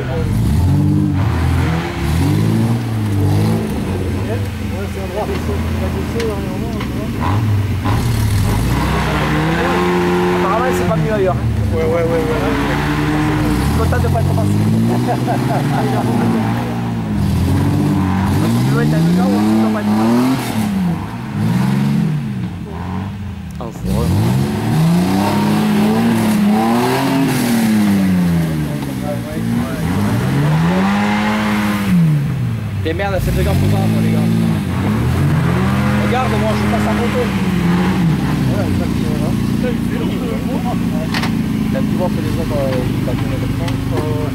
c'est un droit baisser dernièrement, tu vois. Apparemment, c'est pas mieux ailleurs. Ouais. Je suis content de pas être passé. Tu veux être un gars ou tu dois pas être passé? Ah, fourreux. Et merde, c'est de gars pour moi, les gars. Regarde, moi, je passe à moto. Voilà, exactement. Là, tu vois que les autres, ils passent comme ça.